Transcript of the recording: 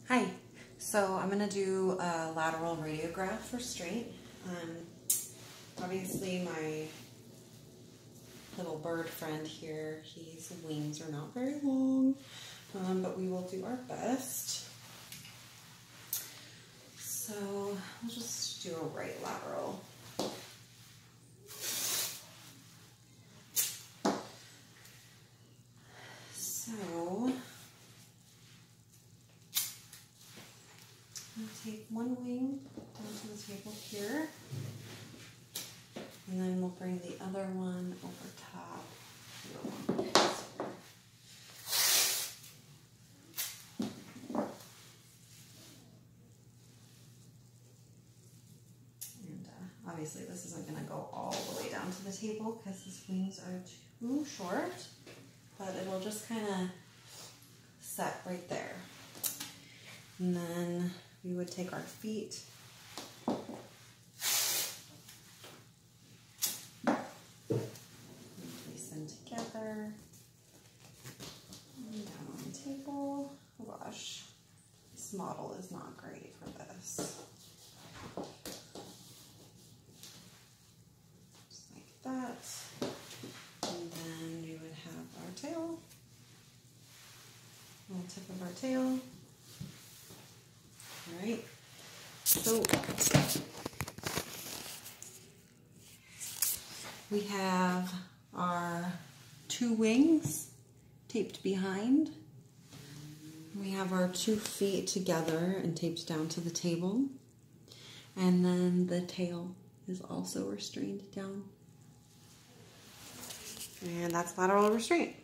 Hi, so I'm going to do a lateral radiograph restraint. Obviously my little bird friend here, his wings are not very long, but we will do our best. So we'll just do a right lateral. So I'm going to take one wing down to the table here, and then we'll bring the other one over top. And obviously this isn't going to go all the way down to the table because his wings are too short, but it'll just kind of set right there. And then we would take our feet and place them together and down on the table. Oh gosh, this model is not great for this. Just like that. And then we would have our tail, little tip of our tail. All right, so we have our two wings taped behind. We have our 2 feet together and taped down to the table. And then the tail is also restrained down. And that's lateral restraint.